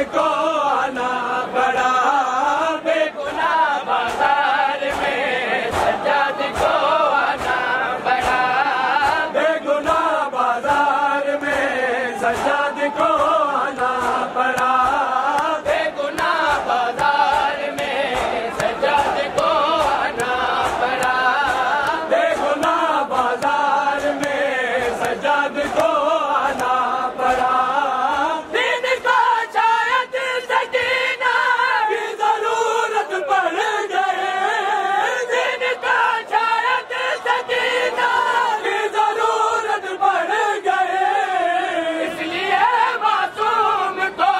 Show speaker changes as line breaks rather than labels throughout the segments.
کو آنا پڑا، بے گناہ بازار میں سجاد کو آنا پڑا، بے گناہ بازار میں سجاد کو آنا پڑا، بے گناہ بازار میں سجاد کو آنا پڑا، بے گناہ بازار میں سجاد کو آنا پڑا۔ دین کا شاید سکینہ کی ضرورت پڑ گئے، دین کا شاید سکینہ کی ضرورت پڑ گئے، اس لیے معصوم کو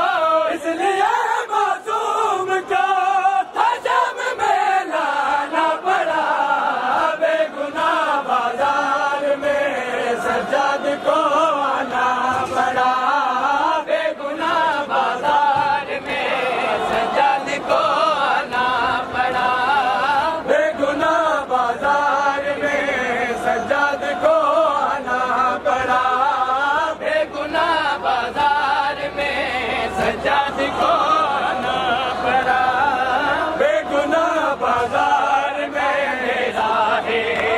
حجم میں لانا پڑا، بے گناہ بازار میں سجاد کو آنا پڑا، بے گناہ بازار میں سجاد کو آنا پڑا، بے گناہ بازار میں سجاد کو آنا پڑا، بے گناہ بازار میں سجاد کو آنا پڑا، بے گناہ بازار میں راہ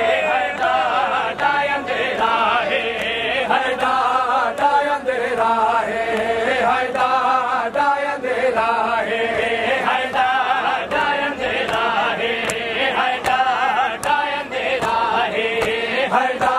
اندھیرا ہے، اندھیرا ہے، اندھیرا ہے، اندھیرا ہے،